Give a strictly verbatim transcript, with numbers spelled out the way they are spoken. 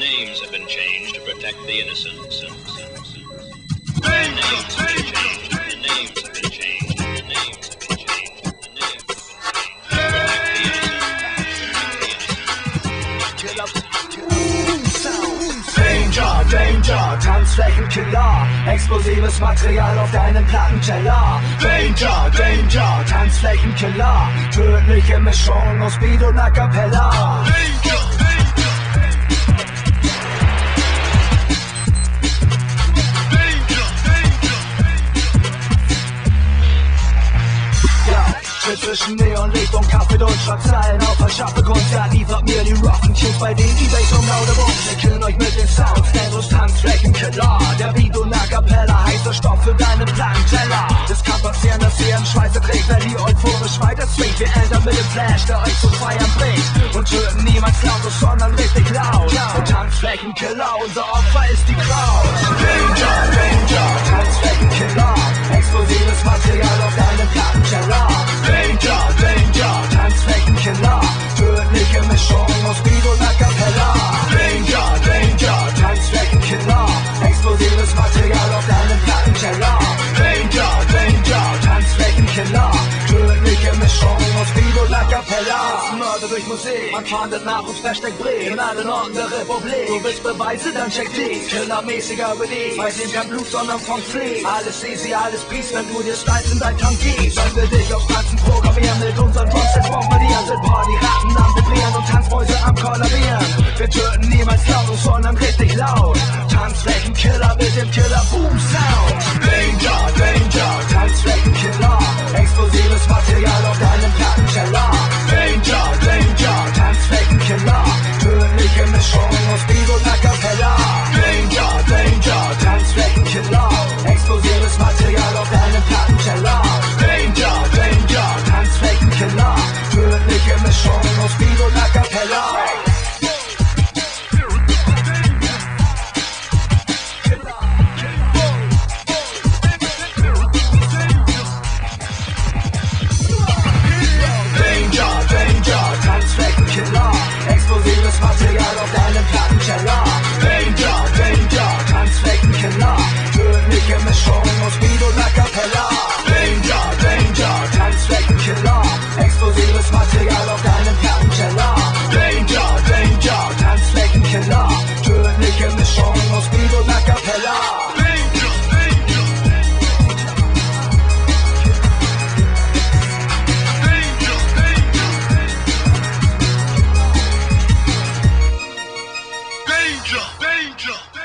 names have been changed to protect the innocent. The names have been changed. The names have been changed. The names have been changed. The names have been changed. To protect the innocent. Danger, Danger, Tanzflächenkiller, explosives Material auf deinem Plattenteller. Danger, Danger, Tanzflächenkiller, tödliche Mischung aus Beat und A Cappella. Danger, zwischen Neonlicht und Kaffee und Schlagzeilen auf verschaffte Konzert liefert mir die Rockin' bei den E-Bays und Lauderbomb. Wir killen euch mit den Sounds, Stendos, Tanzflächenkiller. Der Beat und A Cappella, heißer Stoff für deinen Plattenteller. Es kann passieren, dass ihr im Schweiße trägt, wenn ihr euphorisch weiter swingt. Wir ändern mit dem Flash, der euch zu feiern bringt. Und töten niemals lautlos, sondern richtig laut. Und Tanzflächenkiller, unser Opfer ist die Crowd. Danger, Danger, Tanzflächenkiller, explosives Material auf deinem Plattenteller. Danger, Danger, Tanzflächenkiller, tödliche Mischung aus Beat und A Cappella. Danger, Danger, Tanzflächenkiller, explosives Material auf deinem Plattenteller. Danger, Danger, Tanzflächenkiller, tödliche Mischung aus Beat und A Cappella. Mörder durch Musik, man fahndet nach uns, Hashtag Brief in allen Orten der Republik. Du willst Beweise, dann check dies, killermäßiger Release. Bei dem kein Blut, sondern vom Fleet. Alles easy, alles peace, wenn du dir Styles in dein Tank gibst. Sollen wir dich aufs Tanzen programmieren, mit unseren Drumsets bombardieren. Sind Partyratten am Vibrieren und Tanzmäuse am Kollabieren. Wir töten niemals laut, sondern richtig laut. Tanzflächenkiller mit dem Killer Boom Sound. Danger, Danger, Tanzflächenkiller, explosives Material auf deinem Plattenteller. Danger, Danger, Tanzflächenkiller, tödliche Mischung aus Beat und A Cappella. Danger, Danger, Tanzflächenkiller, explosives Material auf deinem Plattenteller. Danger, Danger, Tanzflächenkiller, tödliche Mischung aus Beat und A Cappella. Explosives Material auf deinem Plattenteller. Danger, Danger, Tanzflächenkiller, tödliche Mischung aus Beat und A Cappella. Danger, Danger, Tanzflächenkiller, explosives Material auf deinem Plattenteller. Danger, Danger, Tanzflächenkiller, tödliche Mischung aus Beat und A Cappella. Danger, danger.